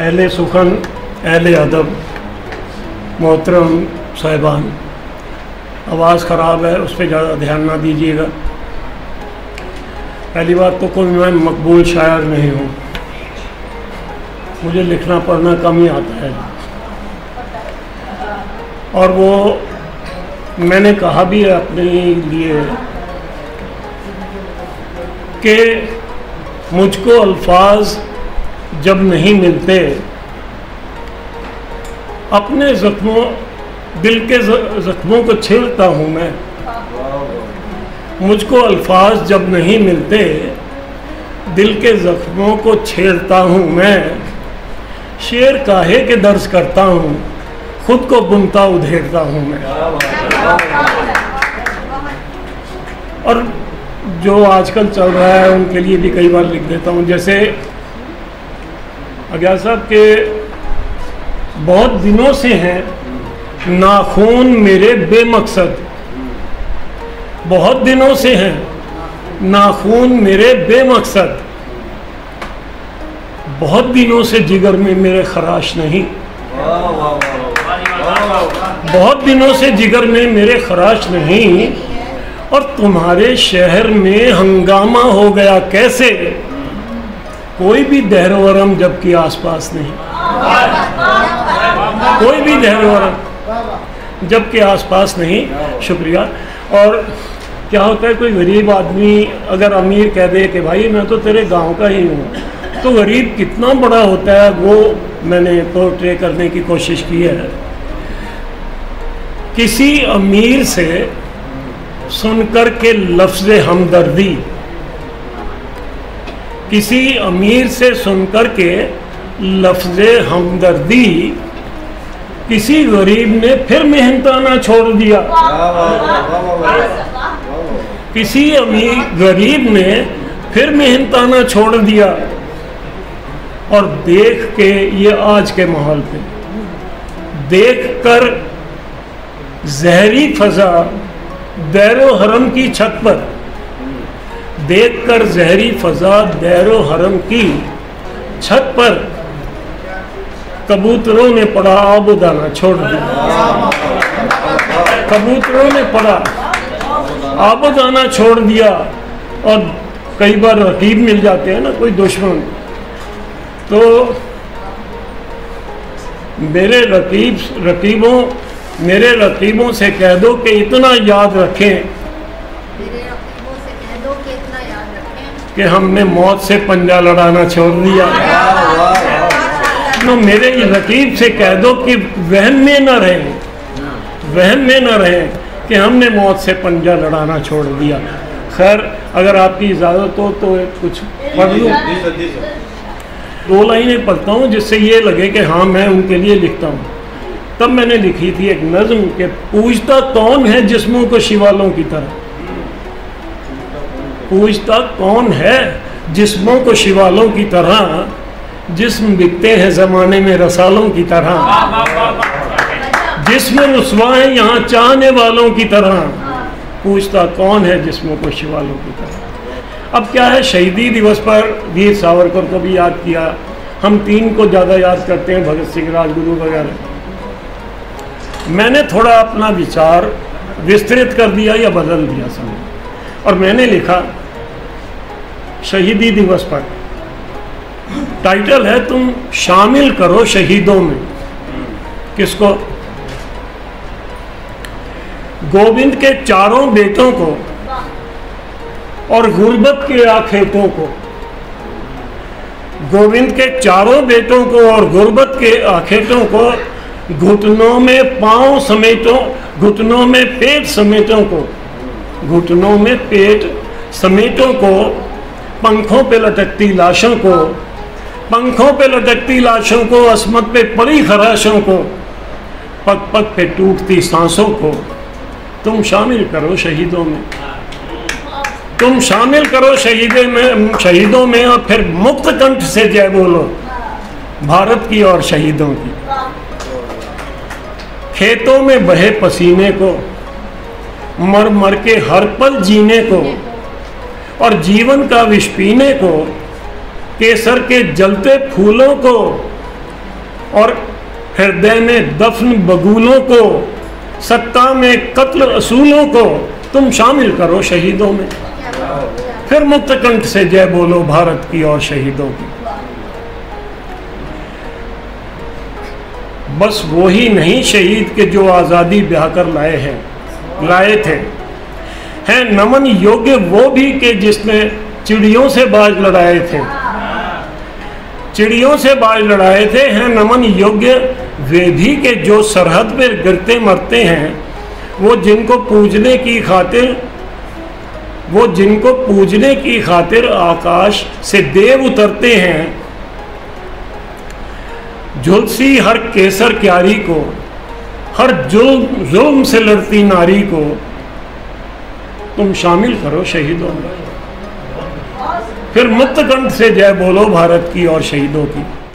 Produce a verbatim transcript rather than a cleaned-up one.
अहले सुखन, अहले अदब, मोहतरम साहिबान, आवाज़ ख़राब है, उस पर ज़्यादा ध्यान ना दीजिएगा। पहली बात तो कोई मैं मकबूल शायर नहीं हूँ, मुझे लिखना पढ़ना कम ही आता है। और वो मैंने कहा भी है अपने लिए कि मुझको अल्फाज जब नहीं मिलते, अपने ज़ख्मों दिल के ज़ख्मों को छेड़ता हूँ मैं। मुझको अल्फाज जब नहीं मिलते, दिल के ज़ख्मों को छेड़ता हूँ मैं। शेर काहे के दर्ज करता हूँ, खुद को बुनता उधेड़ता हूँ मैं। और जो आजकल चल रहा है उनके लिए भी कई बार लिख देता हूँ। जैसे अज्ञात साहब के बहुत दिनों से हैं नाखून मेरे बेमकसद, बहुत दिनों से हैं नाखून मेरे बेमकसद, बहुत दिनों से जिगर में मेरे खराश नहीं, बहुत दिनों से जिगर में मेरे खराश नहीं। और तुम्हारे शहर में हंगामा हो गया कैसे, कोई भी दहरोवरम जबकि आसपास नहीं, कोई भी दहरोवरम जबकि आसपास नहीं। शुक्रिया। और क्या होता है, कोई गरीब आदमी अगर अमीर कह दे कि भाई मैं तो तेरे गांव का ही हूँ, तो गरीब कितना बड़ा होता है वो मैंने पोर्ट्रे करने की कोशिश की है। किसी अमीर से सुनकर के लफ्ज़ हमदर्दी, किसी अमीर से सुनकर के लफ्ज़ हमदर्दी किसी गरीब ने फिर मेहनताना छोड़ दिया। किसी अमीर गरीब ने फिर मेहनताना छोड़ दिया। और देख के ये आज के माहौल पे देख कर जहरी फजा दैरो हरम की छत पर, देखकर जहरी फजा दैरो हरम की छत पर कबूतरों ने पड़ा आबोदाना छोड़ दिया। कबूतरों ने पड़ा आबोदाना छोड़ दिया। और कई बार रकीब मिल जाते हैं ना, कोई दुश्मन, तो मेरे रकीब रकीबों मेरे रकीबों से कह दो कि इतना याद रखें कि हमने मौत से पंजा लड़ाना छोड़ दिया। तो मेरे रकीब से कह दो कि वहम में न रहें, वहम में न रहें कि हमने मौत से पंजा लड़ाना छोड़ दिया। खैर, अगर आपकी इजाज़त हो तो कुछ पढ़ लूँ। दो लाइनें पढ़ता हूँ जिससे ये लगे कि हाँ मैं उनके लिए लिखता हूँ। तब मैंने लिखी थी एक नज़्म के पूछता कौन है जिस्मों को शिवालों की तरह, पूछता कौन है जिस्मों को शिवालों की तरह, जिस्म बिकते हैं ज़माने में रसालों की तरह, जिस्म रुस्वा है यहाँ चाहने वालों की तरह, पूछता कौन है जिस्मों को शिवालों की तरह। अब क्या है, शहीदी दिवस पर वीर सावरकर को भी याद किया, हम तीन को ज़्यादा याद करते हैं, भगत सिंह, राजगुरु वगैरह। मैंने थोड़ा अपना विचार विस्तृत कर दिया या बदल दिया समझ, और मैंने लिखा शहीदी दिवस पर, टाइटल है तुम शामिल करो शहीदों में। किसको? गोविंद के चारों बेटों को और गुर्बत के आखेटों को, गोविंद के चारों बेटों को और गुर्बत के आखेटों को, घुटनों में पांव समेटो, घुटनों में पेट समेटों को, घुटनों में पेट समेटों को, पंखों पे लटकती लाशों को, पंखों पे लटकती लाशों को, अस्मत पे पड़ी खराशों को, पग पग पे टूटती सांसों को, तुम शामिल करो शहीदों में, तुम शामिल करो शहीदों में, शहीदों में। और फिर मुक्त कंठ से जय बोलो भारत की और शहीदों की। खेतों में बहे पसीने को, मर मर के हर पल जीने को, और जीवन का विष पीने को, केसर के जलते फूलों को, और हृदय में दफन बगूलों को, सत्ता में कत्ल असूलों को तुम शामिल करो शहीदों में। फिर मुक्त कंठ से जय बोलो भारत की और शहीदों की। बस वो ही नहीं शहीद के जो आज़ादी ब्याह कर लाए हैं लाए थे, हैं नमन योग्य वो भी के जिसने चिड़ियों से बाज लड़ाए थे, चिड़ियों से बाज लड़ाए थे। हैं नमन योग्य वे भी के जो सरहद पर गिरते मरते हैं, वो जिनको पूजने की खातिर वो जिनको पूजने की खातिर आकाश से देव उतरते हैं। झुलसी हर केसर क्यारी को, हर जुल्म जुल्म से लड़ती नारी को तुम शामिल करो शहीदों में। फिर मुक्त कंठ से जय बोलो भारत की और शहीदों की।